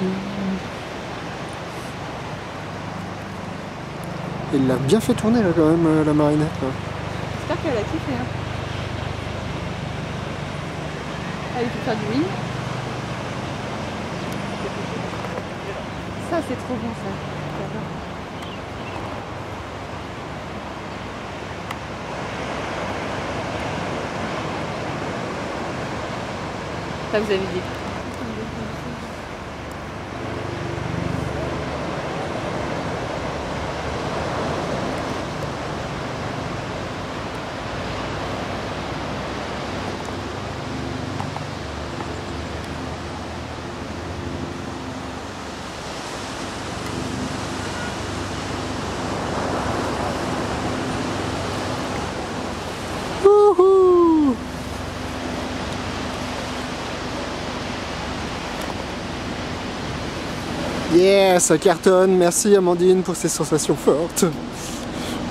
Il l'a bien fait tourner là quand même la marinette. J'espère qu'elle a kiffé. Hein. Ah, il faut faire du wing. Ça c'est trop bon ça. Ça vous avez dit. Wouhou! Yeah, ça cartonne. Merci Amandine pour ces sensations fortes.